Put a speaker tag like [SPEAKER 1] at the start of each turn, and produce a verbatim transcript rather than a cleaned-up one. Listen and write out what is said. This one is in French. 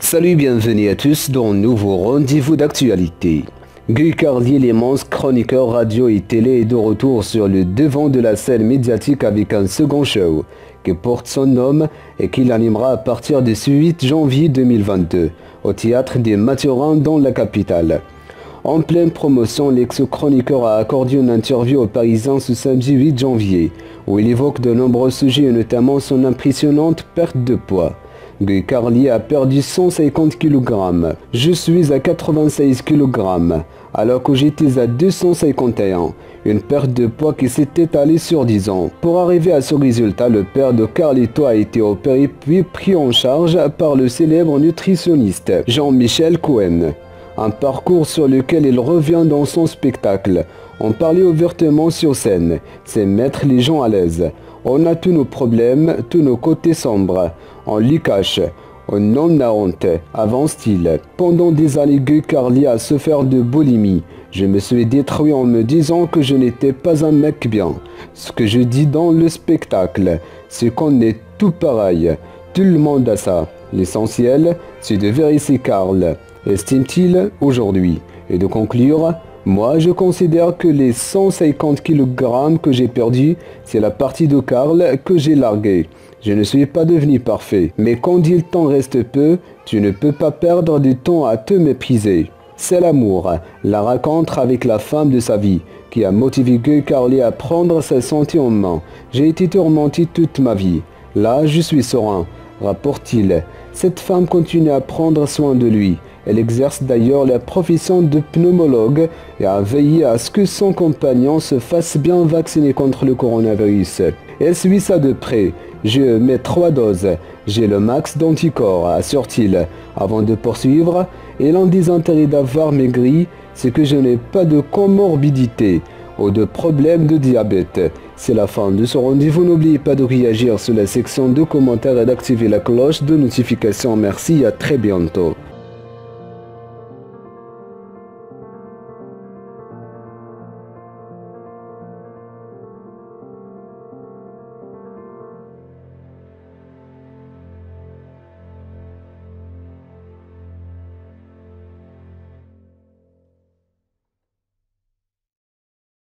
[SPEAKER 1] Salut, bienvenue à tous dans un nouveau rendez-vous d'actualité. Guy Carlier, l'immense chroniqueur radio et télé, est de retour sur le devant de la scène médiatique avec un second show qui porte son nom et qu'il animera à partir du huit janvier deux mille vingt-deux au théâtre des Mathurins dans la capitale. En pleine promotion, l'ex-chroniqueur a accordé une interview aux Parisiens ce samedi huit janvier où il évoque de nombreux sujets et notamment son impressionnante perte de poids. Guy Carlier a perdu cent cinquante kilogrammes. Je suis à quatre-vingt-seize kilogrammes, alors que j'étais à deux cent cinquante et un. Une perte de poids qui s'est étalée sur dix ans. Pour arriver à ce résultat, le père de Carlito a été opéré puis pris en charge par le célèbre nutritionniste Jean-Michel Cohen. Un parcours sur lequel il revient dans son spectacle. On parlait ouvertement sur scène, c'est mettre les gens à l'aise. On a tous nos problèmes, tous nos côtés sombres. On les cache. On en a honte, avance-t-il. Pendant des années, Guy Carlier a souffert de boulimie. Je me suis détruit en me disant que je n'étais pas un mec bien. Ce que je dis dans le spectacle, c'est qu'on est tout pareil. Tout le monde a ça. L'essentiel, c'est de vérifier Carl, estime-t-il aujourd'hui. Et de conclure, moi je considère que les cent cinquante kilogrammes que j'ai perdus, c'est la partie de Carl que j'ai larguée. Je ne suis pas devenu parfait, mais quand il t'en reste peu, tu ne peux pas perdre du temps à te mépriser. C'est l'amour, la rencontre avec la femme de sa vie, qui a motivé Guy Carlier à prendre sa santé en main. J'ai été tourmenté toute ma vie. Là, je suis serein, rapporte-t-il. Cette femme continue à prendre soin de lui. Elle exerce d'ailleurs la profession de pneumologue et a veillé à ce que son compagnon se fasse bien vacciner contre le coronavirus. Elle suit ça de près. Je mets trois doses. J'ai le max d'anticorps, assure-t-il. Avant de poursuivre, et l'un des intérêts d'avoir maigri, c'est que je n'ai pas de comorbidité ou de problème de diabète. C'est la fin de ce rendez-vous. N'oubliez pas de réagir sur la section de commentaires et d'activer la cloche de notification. Merci, à très bientôt.